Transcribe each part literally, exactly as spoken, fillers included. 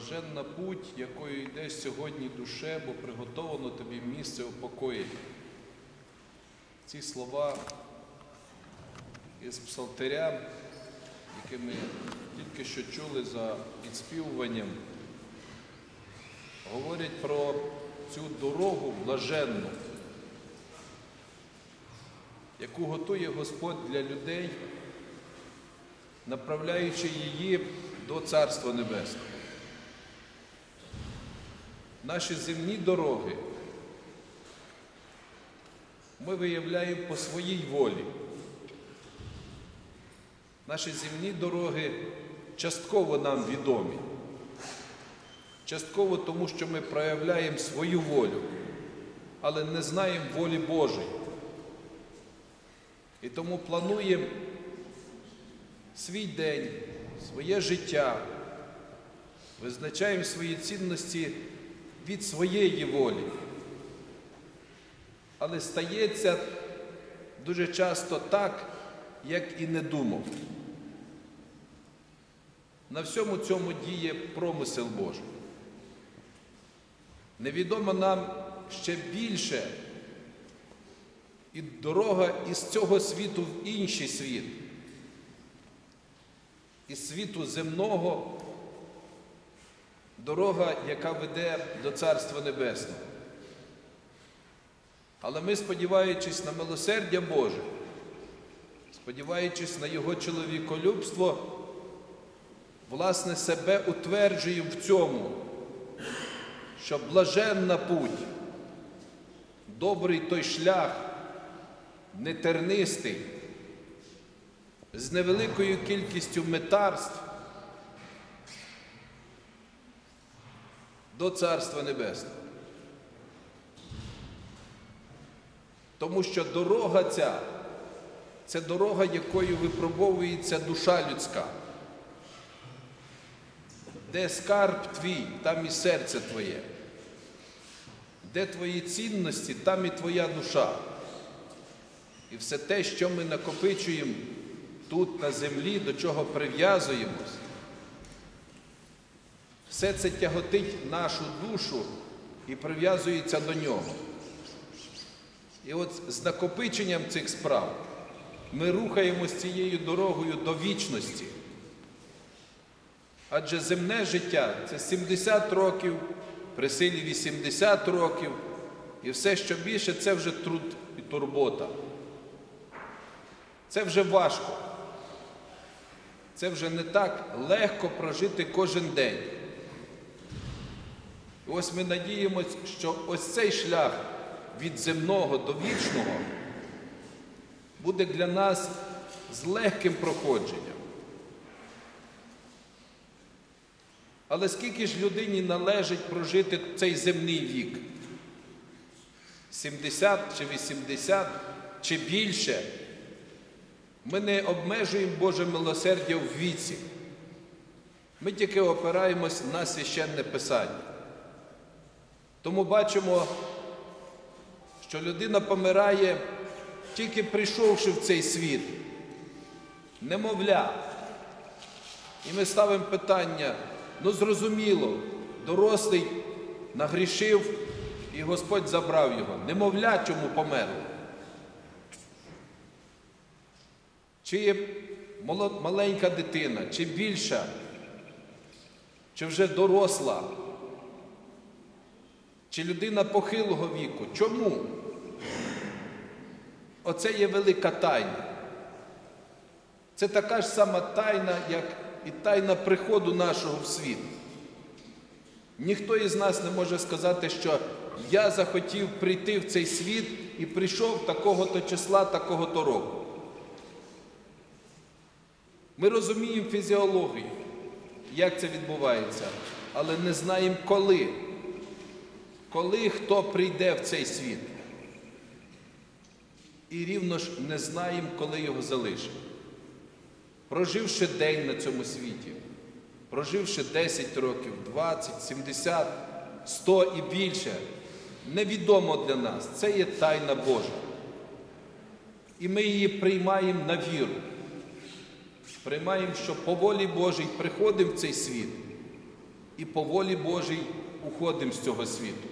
блаженна путь, якою йдеш сьогодні душе, бо приготовано тобі місце у покої. Ці слова із псалтиря, які ми тільки що чули за підспівуванням, говорять про цю дорогу блаженну, яку готує Господь для людей, направляючи її до Царства Небесного. Наші земні дороги ми виявляємо по своїй волі. Наші земні дороги частково нам відомі. Частково тому, що ми проявляємо свою волю, але не знаємо волі Божої. І тому плануємо свій день, своє життя, визначаємо свої цінності від своєї волі. Але стається дуже часто так, як і не думав. На всьому цьому діє промисел Божий. Невідомо нам ще більше і дорога із цього світу в інший світ. Із світу земного дорога, яка веде до Царства Небесного. Але ми, сподіваючись на милосердя Боже, сподіваючись на Його чоловіколюбство, власне, себе утверджуємо в цьому, що блаженна путь, добрий той шлях, нетернистий, з невеликою кількістю метарств до Царства Небесного. Тому що дорога ця – це дорога, якою випробовується душа людська. Де скарб твій, там і серце твоє. Де твої цінності, там і твоя душа. І все те, що ми накопичуємо тут, на землі, до чого прив'язуємось, все це тяготить нашу душу і прив'язується до нього. І от з накопиченням цих справ ми рухаємось цією дорогою до вічності. Адже земне життя – це сімдесят років, при силі вісімдесят років, і все, що більше – це вже труд і турбота. Це вже важко. Це вже не так легко прожити кожен день. І ось ми надіємося, що ось цей шлях від земного до вічного буде для нас з легким проходженням. Але скільки ж людині належить прожити цей земний вік? сімдесят чи вісімдесят, чи більше? Ми не обмежуємо Боже милосердя в віці. Ми тільки опираємось на Священне Писання. Тому бачимо, що людина помирає, тільки прийшовши в цей світ, немовля. І ми ставимо питання, ну зрозуміло, дорослий нагрішив, і Господь забрав його. Немовля чому померло? Чи маленька дитина, чи більша, чи вже доросла, чи людина похилого віку. Чому? Оце є велика тайна. Це така ж сама тайна, як і тайна приходу нашого в світ. Ніхто із нас не може сказати, що я захотів прийти в цей світ і прийшов такого-то числа, такого-то року. Ми розуміємо фізіологію, як це відбувається, але не знаємо коли. Коли хто прийде в цей світ. І рівно ж не знаємо, коли його залишимо. Проживши день на цьому світі, проживши десять років, двадцять, сімдесят, сто і більше, невідомо для нас. Це є тайна Божа. І ми її приймаємо на віру. Приймаємо, що по волі Божій приходимо в цей світ і по волі Божій уходимо з цього світу.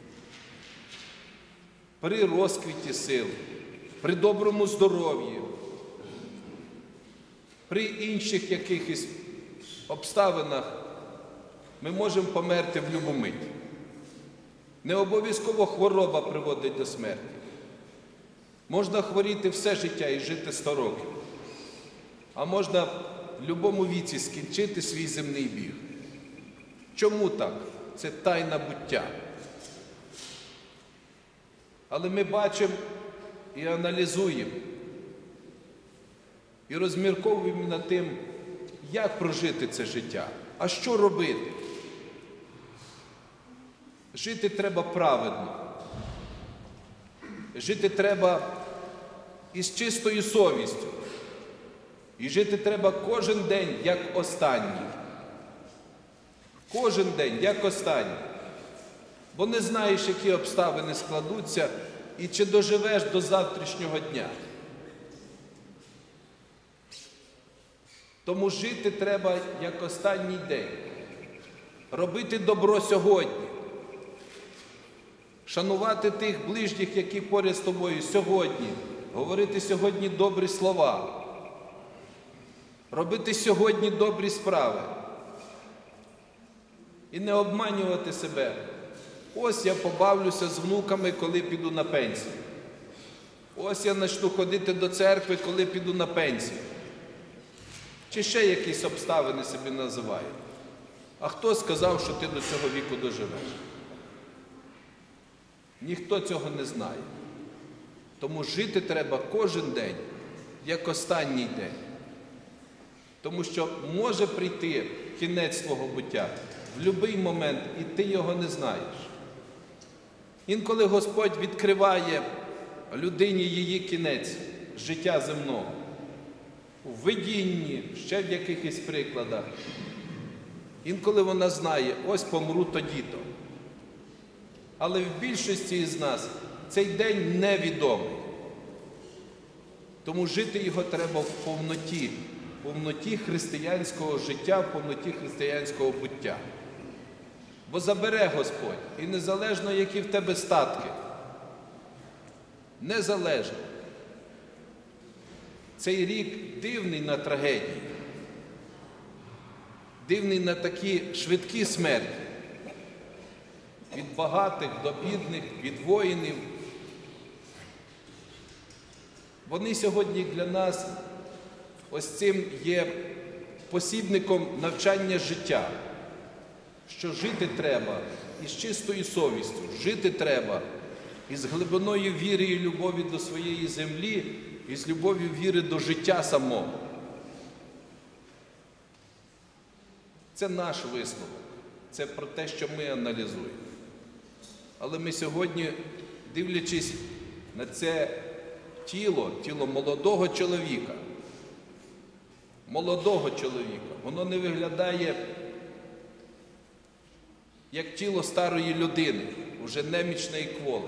При розквіті сил, при доброму здоров'ї, при інших якихось обставинах ми можемо померти в любу мить. Не обов'язково хвороба приводить до смерті. Можна хворіти все життя і жити сто років. А можна в будь-якому віці скінчити свій земний біг. Чому так? Це тайна буття. Але ми бачимо і аналізуємо, і розмірковуємо над тим, як прожити це життя, а що робити. Жити треба праведно. Жити треба із чистою совістю. І жити треба кожен день, як останній. Кожен день, як останній. Бо не знаєш, які обставини складуться, і чи доживеш до завтрашнього дня. Тому жити треба, як останній день. Робити добро сьогодні. Шанувати тих ближніх, які поряд з тобою сьогодні. Говорити сьогодні добрі слова. Робити сьогодні добрі справи. І не обманювати себе. Ось я побавлюся з внуками, коли піду на пенсію. Ось я почну ходити до церкви, коли піду на пенсію. Чи ще якісь обставини собі називаю. А хто сказав, що ти до цього віку доживеш? Ніхто цього не знає. Тому жити треба кожен день, як останній день. Тому що може прийти кінець твого буття в будь-який момент, і ти його не знаєш. Інколи Господь відкриває людині її кінець життя земного. У видінні, ще в якихось прикладах. Інколи вона знає, ось помру тоді-то. Але в більшості із нас цей день невідомий. Тому жити його треба в повноті, в повноті християнського життя, в повноті християнського буття. Бо забере Господь, і незалежно, які в тебе статки, незалежно. Цей рік дивний на трагедії, дивний на такі швидкі смерті. Від багатих до бідних, від воїнів. Вони сьогодні для нас ось цим є посібником навчання життя, що жити треба із чистою совістю, жити треба із глибиною віри і любові до своєї землі, і з любов'ю віри до життя самого. Це наш висновок, це про те, що ми аналізуємо. Але ми сьогодні, дивлячись на це тіло, тіло молодого чоловіка, молодого чоловіка, воно не виглядає як тіло старої людини, уже немічне і кволе.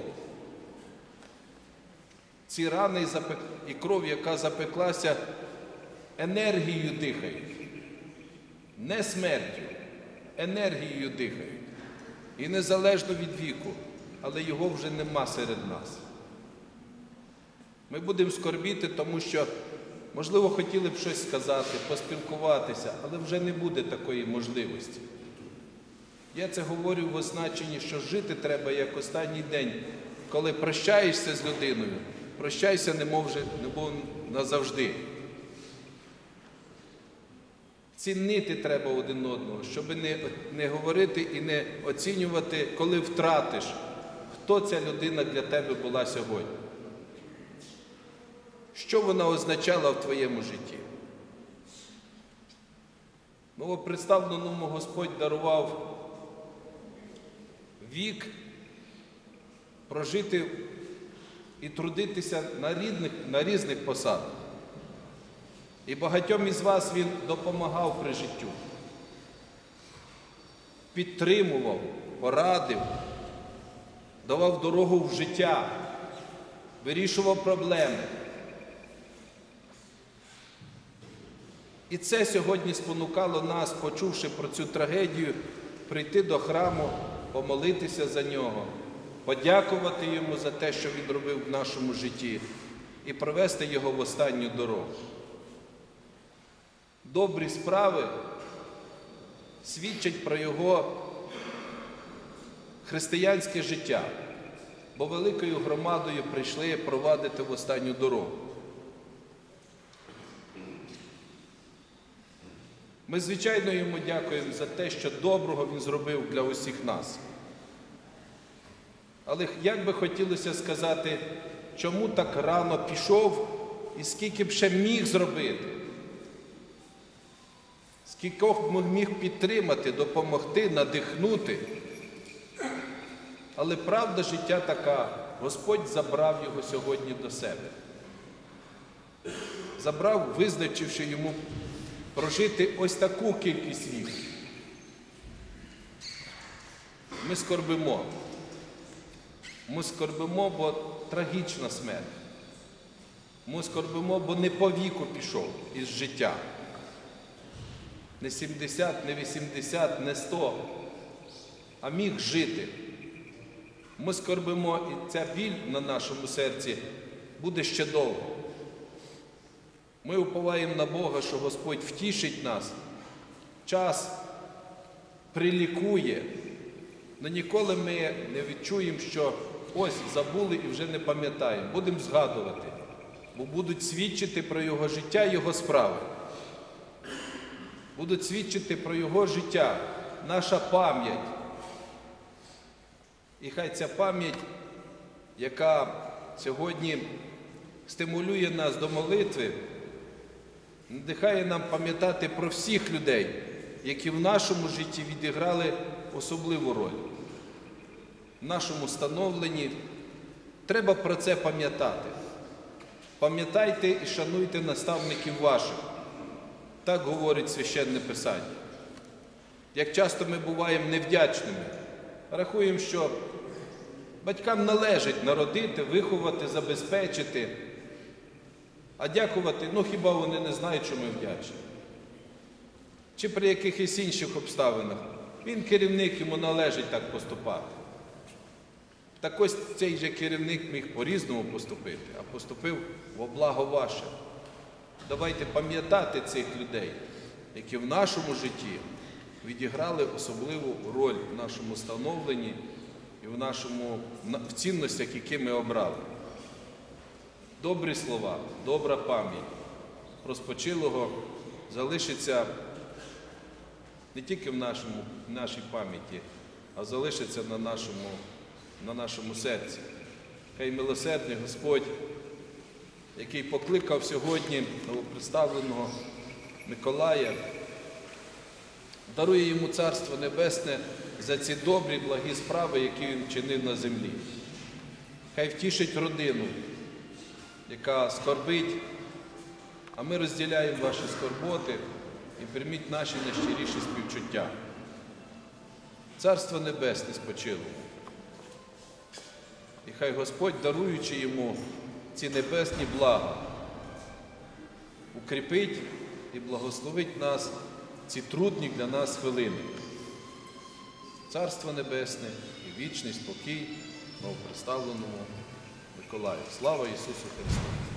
Ці рани і кров, яка запеклася, енергією дихають. Не смертю, енергією дихають. І незалежно від віку, але його вже нема серед нас. Ми будемо скорбіти, тому що, можливо, хотіли б щось сказати, поспілкуватися, але вже не буде такої можливості. Я це говорю в означенні, що жити треба як останній день, коли прощаєшся з людиною, прощайся, немов вже, немов назавжди. Цінити треба один одного, щоб не, не говорити і не оцінювати, коли втратиш, хто ця людина для тебе була сьогодні. Що вона означала в твоєму житті? Новопредставленому Господь дарував вік прожити і трудитися на, рідних, на різних посадах. І багатьом із вас Він допомагав при життю. Підтримував, порадив, давав дорогу в життя, вирішував проблеми. І це сьогодні спонукало нас, почувши про цю трагедію, прийти до храму, помолитися за нього, подякувати йому за те, що він робив в нашому житті, і провести його в останню дорогу. Добрі справи свідчать про його християнське життя, бо великою громадою прийшли провадити в останню дорогу. Ми, звичайно, йому дякуємо за те, що доброго він зробив для усіх нас. Але як би хотілося сказати, чому так рано пішов і скільки б ще міг зробити? Скількох міг підтримати, допомогти, надихнути? Але правда життя така, Господь забрав його сьогодні до себе. Забрав, визначивши йому прожити ось таку кількість віків. Ми скорбимо. Ми скорбимо, бо трагічна смерть. Ми скорбимо, бо не по віку пішов із життя. Не сімдесят, не вісімдесят, не сто, а міг жити. Ми скорбимо, і ця біль на нашому серці буде ще довго. Ми уповаємо на Бога, що Господь втішить нас, час прилікує, але ніколи ми не відчуємо, що ось забули і вже не пам'ятаємо. Будемо згадувати, бо будуть свідчити про Його життя, Його справи. Будуть свідчити про Його життя, наша пам'ять. І хай ця пам'ять, яка сьогодні стимулює нас до молитви, надихає нам пам'ятати про всіх людей, які в нашому житті відіграли особливу роль. В нашому становленні треба про це пам'ятати. Пам'ятайте і шануйте наставників ваших. Так говорить Священне Писання. Як часто ми буваємо невдячними, рахуємо, що батькам належить народити, виховати, забезпечити, а дякувати, ну хіба вони не знають, що ми вдячні. Чи при якихось інших обставинах. Він керівник, йому належить так поступати. Так ось цей же керівник міг по-різному поступити, а поступив во благо ваше. Давайте пам'ятати цих людей, які в нашому житті відіграли особливу роль в нашому становленні і в, нашому, в цінностях, які ми обрали. Добрі слова, добра пам'ять про спочилого залишиться не тільки в, нашому, в нашій пам'яті, а залишиться на нашому, на нашому серці. Хай милосердний Господь, який покликав сьогодні новопредставленого Миколая, дарує йому Царство Небесне за ці добрі, благі справи, які він вчинив на землі. Хай втішить родину, яка скорбить, а ми розділяємо ваші скорботи і прийміть наші найщиріші співчуття. Царство Небесне спочило. І хай Господь, даруючи йому ці небесні блага, укріпить і благословить нас ці трудні для нас хвилини. Царство Небесне і вічний спокій новопредставленому Миколаю. Слава Ісусу Христу!